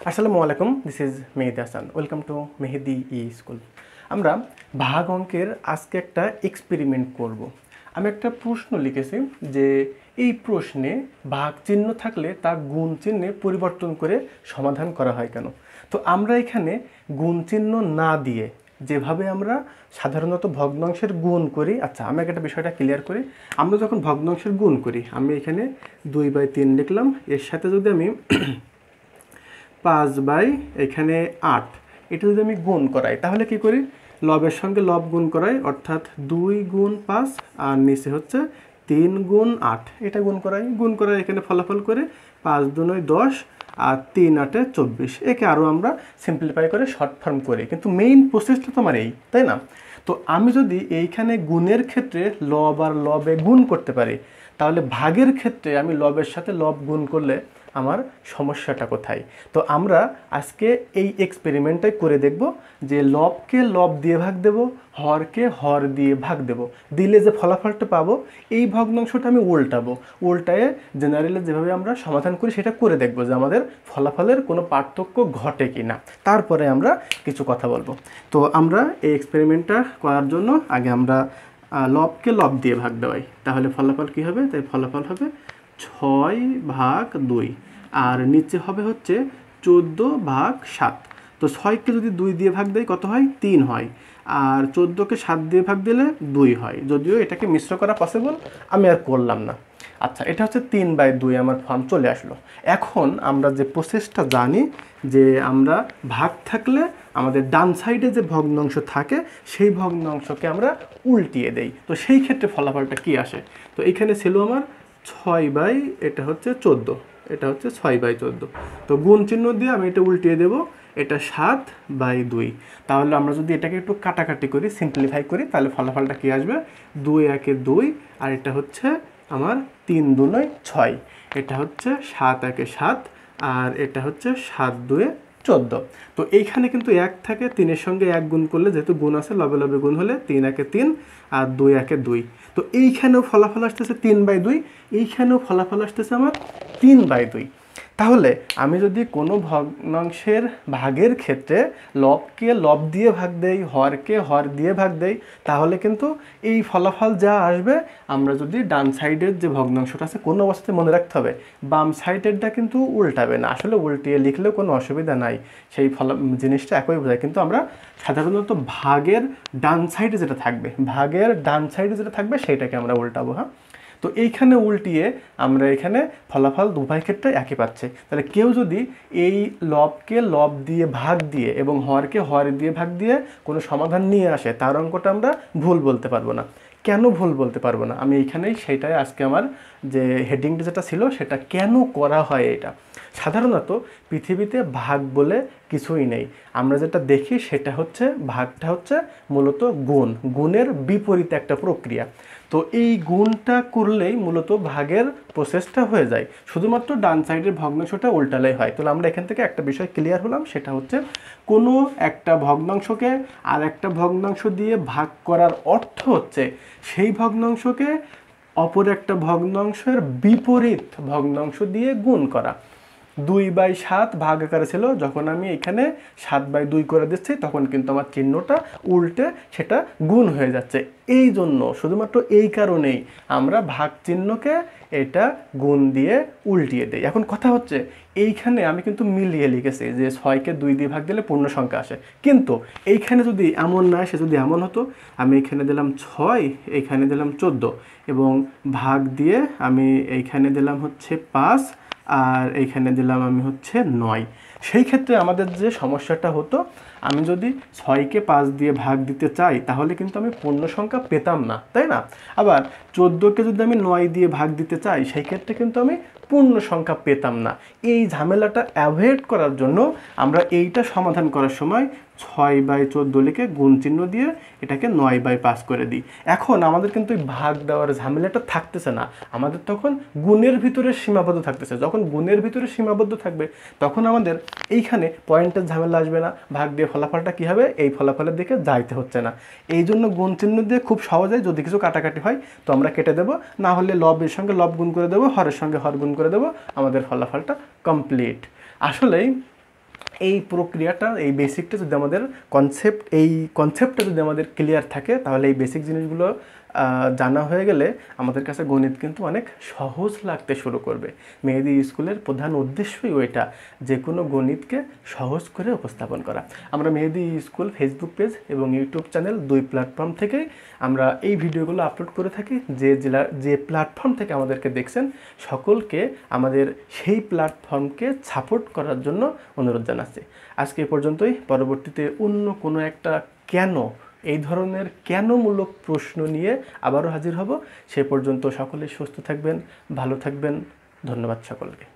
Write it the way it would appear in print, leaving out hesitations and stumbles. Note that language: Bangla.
আসসালামু আলাইকুম, this is Mehedi Hasan. Welcome to Mehedi school. আমরা ভাগ অঙ্কের আজকে একটা এক্সপেরিমেন্ট করব। আমি একটা প্রশ্ন লিখেছি যে এই প্রশ্নে ভাগ চিহ্ন থাকলে তা গুণ চিহ্নে পরিবর্তন করে সমাধান করা হয় কেন। তো আমরা এখানে গুণ চিহ্ন না দিয়ে যেভাবে আমরা সাধারণত ভগ্নাংশের গুণ করি, আচ্ছা আমি একটা বিষয়টা ক্লিয়ার করি। আমরা যখন ভগ্নাংশের গুণ করি, আমি এখানে 2/3 লিখলাম, এর সাথে যদি আমি 5 এখানে 8 এটা যদি আমি গুণ করাই তাহলে কি করি, লবের সঙ্গে লব গুণ করাই, অর্থাৎ 2 গুণ 5 আর নিচে হচ্ছে 3 গুণ 8 এটা গুণ করাই এখানে ফলাফল করে 5 2 10 আর 3 8 24। একে আরও আমরা সিম্পলিফাই করে শর্ট ফর্ম করি, কিন্তু মেইন প্রসেসটা তো আমার এই, তাই না? তো আমি যদি এইখানে গুণের ক্ষেত্রে লব আর লবে গুণ করতে পারি, তাহলে ভাগের ক্ষেত্রে আমি লবের সাথে লব গুণ করলে আমার সমস্যাটা কোথায়। তো আমরা আজকে এই এক্সপেরিমেন্টটাই করে দেখব যে লবকে লব দিয়ে ভাগ দেব, হরকে হর দিয়ে ভাগ দেব, দিলে যে ফলাফলটা পাবো এই ভগ্নাংশটা আমি উল্টায়ে জেনারেলি যেভাবে আমরা সমাধান করি সেটা করে দেখব যে আমাদের ফলাফলের কোনো পার্থক্য ঘটে কি না। তারপরে আমরা কিছু কথা বলবো। তো আমরা এই এক্সপেরিমেন্টটা করার জন্য আগে আমরা লবকে লব দিয়ে ভাগ দেওয়াই, তাহলে ফলাফল কী হবে? তাই ফলাফল হবে 6/2 আর নিচে হবে হচ্ছে 14/7। তো 6কে যদি 2 দিয়ে ভাগ দেয় কত হয়? 3 হয়। আর 14কে 7 দিয়ে ভাগ দিলে 2 হয়। যদিও এটাকে মিশ্র করা পসিবল, আমি আর করলাম না। আচ্ছা, এটা হচ্ছে 3/2 আমার ফর্ম চলে আসলো। এখন আমরা যে প্রসেসটা জানি যে আমরা ভাগ থাকলে আমাদের ডান সাইডে যে ভগ্নাংশ থাকে সেই ভগ্নাংশকে আমরা উল্টিয়ে দেই। তো সেই ক্ষেত্রে ফলাফলটা কি আসে? তো এইখানে ছিল আমার 6 এটা হচ্ছে 14, এটা হচ্ছে 6/14। তো গুণ চিহ্ন দিয়ে আমি এটা উল্টিয়ে দেব, এটা 7/2। তাহলে আমরা যদি এটাকে একটু কাটাকাটি করি, সিম্পলিফাই করি, তাহলে ফলাফলটা কি আসবে? 2 1 2 আর এটা হচ্ছে আমার 3 2 6, এটা হচ্ছে 7 1 7 আর এটা হচ্ছে 7 2 14। তো এইখানে কিন্তু 1 থাকে, 3-এর সঙ্গে 1 গুণ করলে যেহেতু গুণ আছে লবে লবে গুণ হলে 3 1 3 আর 2 1 2। তো এইখানেও ফলাফল আসতেছে 3/2, এইখানেও ফলাফল আসতেছে আমার 3/2। তাহলে আমি যদি কোনো ভগ্নাংশের ভাগের ক্ষেত্রে লবকে লব দিয়ে ভাগ দেই, হরকে হর দিয়ে ভাগ দেই, তাহলে কিন্তু এই ফলাফল যা আসবে, আমরা যদি ডান সাইডের যে ভগ্নাংশটা আছে কোনো অবস্থায় মনে রাখতে হবে বাম সাইডেরটা কিন্তু উল্টাবে না। আসলে উল্টিয়ে লিখলেও কোনো অসুবিধা নাই, সেই জিনিসটা একই বোঝায়, কিন্তু আমরা সাধারণত ভাগের ডান সাইডে যেটা থাকবে সেইটাকে আমরা উল্টাবো। হ্যাঁ, তো এইখানে উল্টিয়ে আমরা এখানে ফলাফল উভয় ক্ষেত্রে একই পাচ্ছি। তাহলে কেউ যদি এই লবকে লব দিয়ে ভাগ দিয়ে এবং হরকে হর দিয়ে ভাগ দিয়ে কোনো সমাধান নিয়ে আসে, তার অঙ্কটা আমরা ভুল বলতে পারবো না। কেন ভুল বলতে পারবো না, আমি এইখানেই সেইটাই আজকে আমার যে হেডিংটা যেটা ছিল সেটা কেন করা হয়। এটা সাধারণত পৃথিবীতে ভাগ বলে কিছুই নেই। আমরা যেটা দেখি সেটা হচ্ছে ভাগটা হচ্ছে মূলত গুণের বিপরীত একটা প্রক্রিয়া। তো এই গুণটা করলেই মূলত ভাগের প্রসেসটা হয়ে যায়, শুধুমাত্র ডান সাইডের ভগ্নাংশটা উল্টালেই হয়। তাহলে আমরা এখান থেকে একটা বিষয় ক্লিয়ার হলাম, সেটা হচ্ছে কোনো একটা ভগ্নাংশকে আর একটা ভগ্নাংশ দিয়ে ভাগ করার অর্থ হচ্ছে সেই ভগ্নাংশকে অপর একটা ভগ্নাংশের বিপরীত ভগ্নাংশ দিয়ে গুণ করা। 2/7 ভাগ আকারে ছিল, যখন আমি এখানে 7/2 করে দিচ্ছি তখন কিন্তু আমার চিহ্নটা উল্টে সেটা গুণ হয়ে যাচ্ছে। এই জন্য, শুধুমাত্র এই কারণেই আমরা ভাগ চিহ্নকে এটা গুণ দিয়ে উল্টিয়ে দিই। এখন কথা হচ্ছে এইখানে আমি কিন্তু মিলিয়ে লিখেছি যে 6কে 2 দিয়ে ভাগ দিলে পূর্ণ সংখ্যা আসে, কিন্তু এইখানে যদি এমন না আসে, যদি এমন হতো আমি এখানে দিলাম 6, এইখানে দিলাম 14 এবং ভাগ দিয়ে আমি এইখানে দিলাম হচ্ছে 5 আর এইখানে দিলাম আমি হচ্ছে 9, সেই ক্ষেত্রে আমাদের যে সমস্যাটা হতো, আমি যদি 6কে 5 দিয়ে ভাগ দিতে চাই তাহলে কিন্তু আমি পূর্ণ সংখ্যা পেতাম না, তাই না? আবার 14কে যদি আমি 9 দিয়ে ভাগ দিতে চাই সেই ক্ষেত্রে কিন্তু আমি পূর্ণ সংখ্যা পেতাম না। এই ঝামেলাটা অ্যাভয়েড করার জন্য আমরা এইটা সমাধান করার সময় 6/14 লিখে গুণ চিহ্ন দিয়ে এটাকে 9/5 করে দিই। এখন আমাদের কিন্তু এই ভাগ দেওয়ার ঝামেলাটা থাকতেছে না, আমাদের তখন গুণের ভিতরে সীমাবদ্ধ থাকতেছে। যখন গুণের ভিতরে সীমাবদ্ধ থাকবে তখন আমাদের এইখানে পয়েন্টের ঝামেলা আসবে না, ভাগ দিয়ে ফলাফলটা কী হবে এই ফলাফলের দিকে যাইতে হচ্ছে না। এই জন্য গুণ চিহ্ন দিয়ে খুব সহজেই যদি কিছু কাটাকাটি হয় তো আমরা কেটে দেবো, না হলে লবের সঙ্গে লব গুণ করে দেবো, হরের সঙ্গে হর গুণ করে দেবো, আমাদের ফলাফলটা কমপ্লিট। আসলেই এই প্রক্রিয়াটা, এই বেসিকটা যদি আমাদের কনসেপ্টটা যদি আমাদের ক্লিয়ার থাকে, তাহলে এই বেসিক জিনিসগুলো জানা হয়ে গেলে আমাদের কাছে গণিত কিন্তু অনেক সহজ লাগতে শুরু করবে। মেহেদি স্কুলের প্রধান উদ্দেশ্যই ওইটা, যে কোনো গণিতকে সহজ করে উপস্থাপন করা। আমরা মেহেদি স্কুল ফেসবুক পেজ এবং ইউটিউব চ্যানেল, দুই প্ল্যাটফর্ম থেকে আমরা এই ভিডিওগুলো আপলোড করে থাকি। যে প্ল্যাটফর্ম থেকে আমাদেরকে দেখছেন, সকলকে আমাদের সেই প্ল্যাটফর্মকে সাপোর্ট করার জন্য অনুরোধ জানাচ্ছি। আজকে এ পর্যন্তই। পরবর্তীতে অন্য কোনো একটা এই ধরনের কেনমূলক প্রশ্ন নিয়ে আবারও হাজির হব। সে পর্যন্ত সকলে সুস্থ থাকবেন, ভালো থাকবেন। ধন্যবাদ সকলকে।